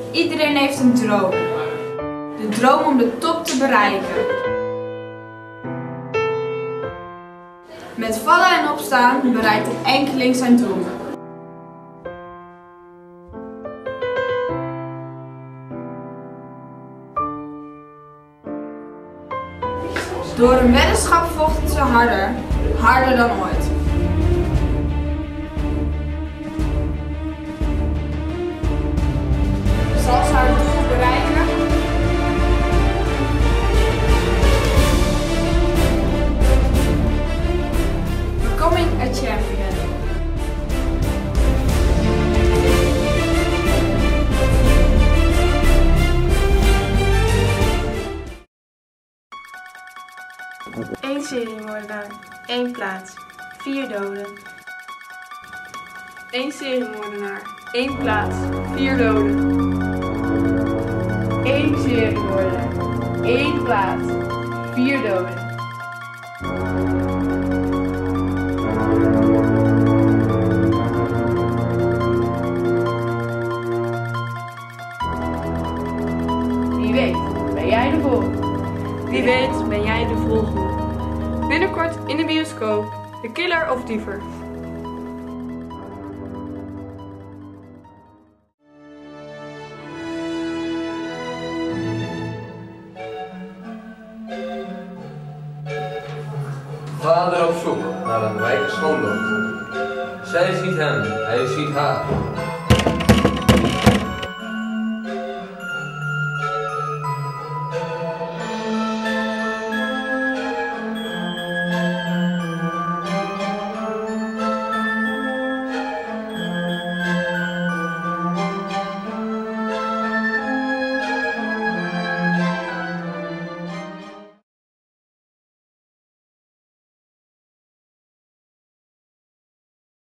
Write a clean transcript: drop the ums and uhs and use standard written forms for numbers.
Iedereen heeft een droom. De droom om de top te bereiken. Met vallen en opstaan bereikt een enkeling zijn doel. Door een weddenschap vochten ze harder, harder dan ooit. Zal ze haar doel bereiken? Becoming a champion. Eén seriemoordenaar, 1 plaats, 4 doden. 1 seriemoordenaar, 1 plaats, 4 doden. 1 seriemoordenaar, 1 plaats, 4 doden. Wie weet, ben jij de volgende? Wie weet, ben jij de volgende? Binnenkort in de bioscoop, The Killer of Diever. Vader op zoek naar een rijke schoondochter. Zij ziet hem, hij ziet haar.